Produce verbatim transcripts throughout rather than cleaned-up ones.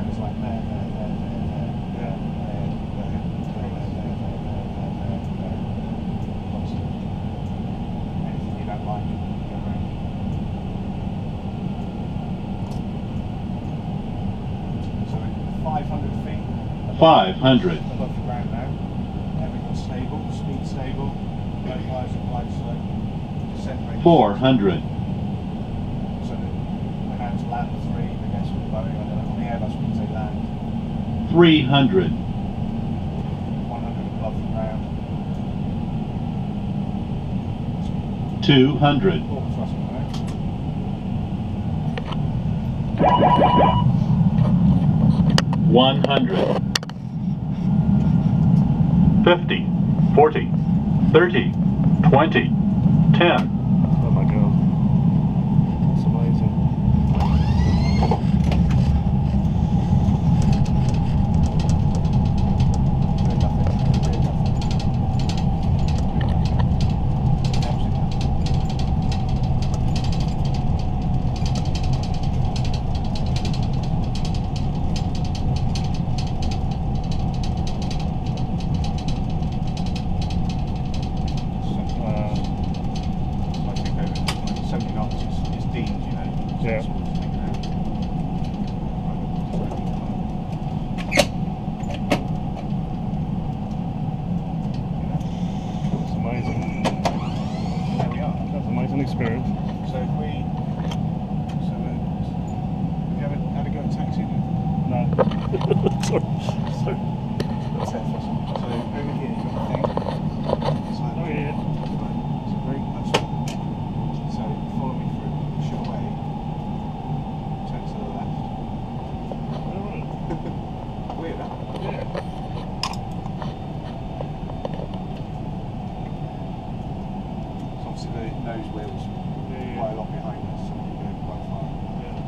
ground is like there, there, there, there, there, there, there, there, there, there, there, there, there, there. Constant. Anything you don't like, go around. So five hundred feet. five hundred. Above the ground now. Everything's stable, speed stable, no rise and glide slope. Descent rate. four hundred. So that we're now to land three, I guess with Boeing, I don't know, on the Airbus we can say land. three hundred. one hundred above the ground. two hundred. Forward thrust now. one hundred. fifty, forty, thirty, twenty, ten. Oh my god. That's amazing. Doing nothing, doing nothing. Absolutely nothing. I think over seventy knots is, is deemed, you know. Yeah. That's amazing. There we are. That's an amazing experience. So if we, so uh, have you ever had to go in taxi? No. Sorry. Sorry. That's it. So over here you've got the thing. It's like, Oh yeah. it's a very close one. So follow me through, push it away, turn to the left. Alright. Weird, huh? Yeah. So obviously the nose wheels Yeah, yeah. quite a lot behind us, so we can go quite far. Yeah.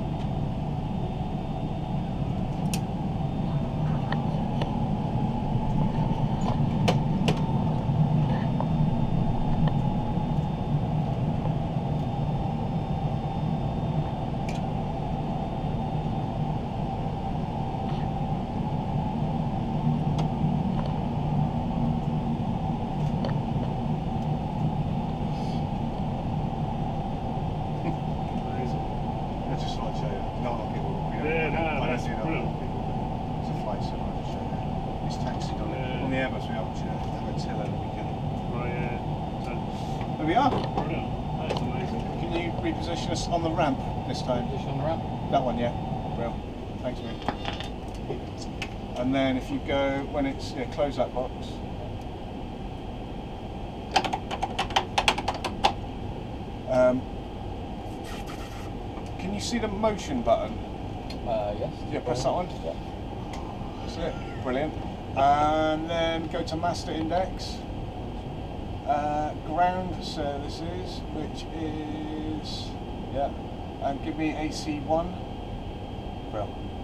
Amazing. I just thought I'd show you. Not a lot of people, we don't, Yeah, I no, don't that's see not a lot brilliant. of people, but it's a flight, so I'll just show you. It's taxied on it. Yeah. On the Airbus we actually have a tiller that we can. Right, yeah. So, There we are. brilliant. That's amazing. Can you reposition us on the ramp this time? Position on the ramp. That one, yeah. Real. Thanks, mate. And then if you go, when it's, yeah, close that box. Um, can you see the motion button? Uh, yes. Yeah, press that one. Yeah. That's it. Brilliant. And then go to master index. Uh, ground services, which is, yeah, and give me A C one. Well,